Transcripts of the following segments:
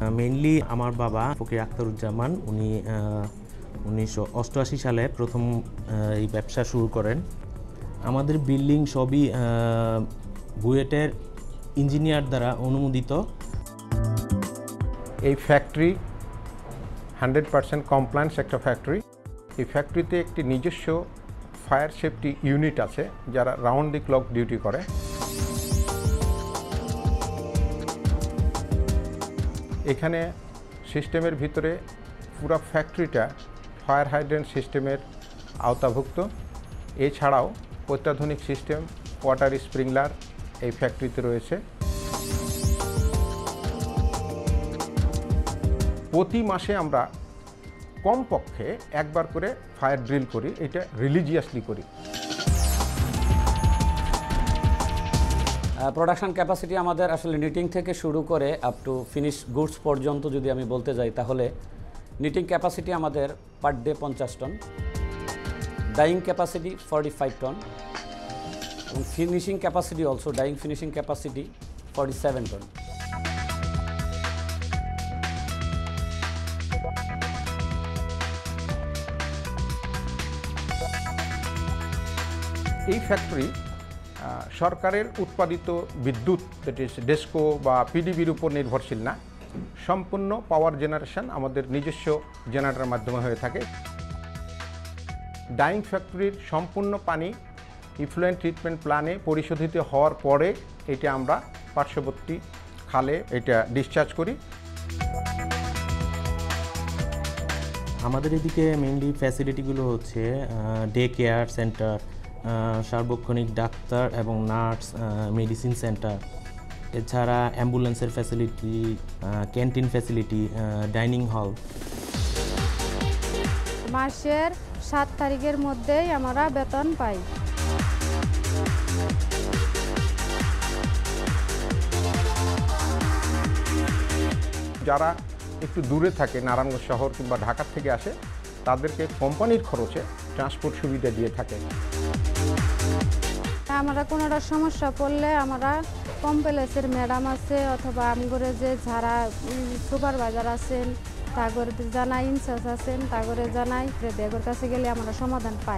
Mainly আমার বাবা ফকির আখতারুজ্জামান, উনি 1988 সালে প্রথম এই ব্যবসা শুরু করেন। আমাদের বিল্ডিং সবই বুয়েটের ইঞ্জিনিয়ার দ্বারা অনুমোদিত। এই ফ্যাক্টরি 100% কমপ্লায়েন্স একটা ফ্যাক্টরি। এই ফ্যাক্টরিতে একটি নিজস্ব ফায়ার সেফটি ইউনিট আছে যারা রাউন্ড দি ক্লক ডিউটি করে। এখানে সিস্টেমের ভিতরে পুরো ফ্যাক্টরিটা ফায়ার হাইড্রেন্ট সিস্টেমের আওতাভুক্ত। এছাড়াও অত্যাধুনিক সিস্টেম ওয়াটার স্প্রিংলার এই ফ্যাক্টরিতে রয়েছে। প্রতি মাসে আমরা কমপক্ষে একবার করে ফায়ার ড্রিল করি, এটা রিলিজিয়াসলি করি। প্রোডাকশন ক্যাপাসিটি আমাদের আসলে নিটিং থেকে শুরু করে আপ টু ফিনিশ গুডস পর্যন্ত যদি আমি বলতে যাই, তাহলে নিটিং ক্যাপাসিটি আমাদের per day 50 ton, dyeing capacity 45 ton, এবং finishing capacity also dyeing finishing capacity 47 ton. এই ফ্যাক্টরি সরকারের উৎপাদিত বিদ্যুৎ, দ্যাট ইজ ডেসকো বা পিডিবির উপর নির্ভরশীল না। সম্পূর্ণ পাওয়ার জেনারেশন আমাদের নিজস্ব জেনারেটরের মাধ্যমে হয়ে থাকে। ডাইং ফ্যাক্টরির সম্পূর্ণ পানি ইফ্লুয়েন্ট ট্রিটমেন্ট প্ল্যানে পরিশোধিত হওয়ার পরে এটা আমরা পার্শ্ববর্তী খালে এটা ডিসচার্জ করি। আমাদের এদিকে মেইনলি ফ্যাসিলিটিগুলো হচ্ছে ডে কেয়ার সেন্টার, সার্বক্ষণিক ডাক্তার এবং নার্স, মেডিসিন সেন্টার, এছাড়া অ্যাম্বুলেন্সের facility, canteen facility, dining hall. মাসের 7 তারিখের মধ্যেই আমরা বেতন পাই। যারা একটু দূরে থাকে, নারায়ণগঞ্জ শহর কিংবা ঢাকা থেকে আসে, তাদেরকে কোম্পানির খরচে ট্রান্সপোর্ট সুবিধা দিয়ে থাকে। আমরা কোনোটা সমস্যা পড়লে আমরা কমপ্লেক্সের ম্যাডাম আছে অথবা আমগরে যে যারা সুপারভাইজার আছেন তাগরে জানাই, ইনচার্জ আছেন তাগরে জানাই, দেগর কাছে গেলে আমরা সমাধান পাই।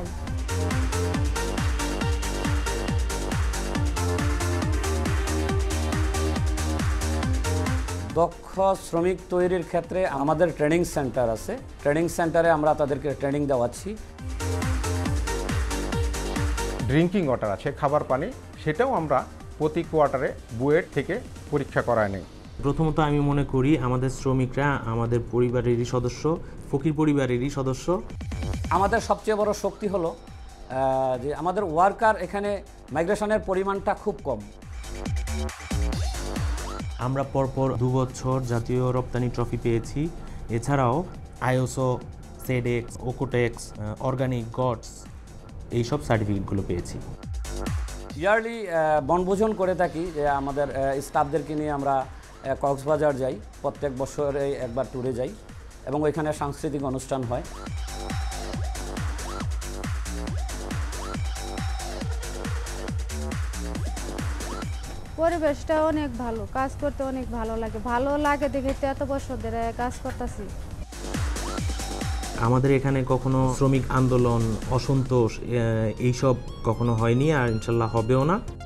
দক্ষ শ্রমিক তৈরির ক্ষেত্রে আমাদের ট্রেনিং সেন্টার আছে। ট্রেনিং সেন্টারে আমরা তাদেরকে ট্রেনিং দেওয়াচ্ছি। ড্রিঙ্কিং ওয়াটার আছে, খাবার পানি, সেটাও আমরা প্রতি কোয়ার্টারে বুয়েট থেকে পরীক্ষা করায় নেই। প্রথমত আমি মনে করি আমাদের শ্রমিকরা আমাদের পরিবারেরই সদস্য, ফকির পরিবারেরই সদস্য। আমাদের সবচেয়ে বড় শক্তি হলো যে আমাদের ওয়ার্কার এখানে মাইগ্রেশনের পরিমাণটা খুব কম। আমরা পরপর 2 বছর জাতীয় রপ্তানি ট্রফি পেয়েছি। এছাড়াও ISO, Sedex, Oekotex, organic GOTS এইসব সার্টিফিকেটগুলো পেয়েছি। ইয়ারলি বনভোজন করে থাকি, যে আমাদের স্টাফদেরকে নিয়ে আমরা কক্সবাজার যাই, প্রত্যেক বছরে একবার ট্যুরে যাই এবং ওইখানে সাংস্কৃতিক অনুষ্ঠান হয়। পরিবেশটা অনেক ভালো, কাজ করতে অনেক ভালো লাগে দেখে তো এত বছর ধরে কাজ করতেছি। আমাদের এখানে কখনো শ্রমিক আন্দোলন, অসন্তোষ এইসব কখনো হয়নি, আর ইনশাল্লাহ হবেও না।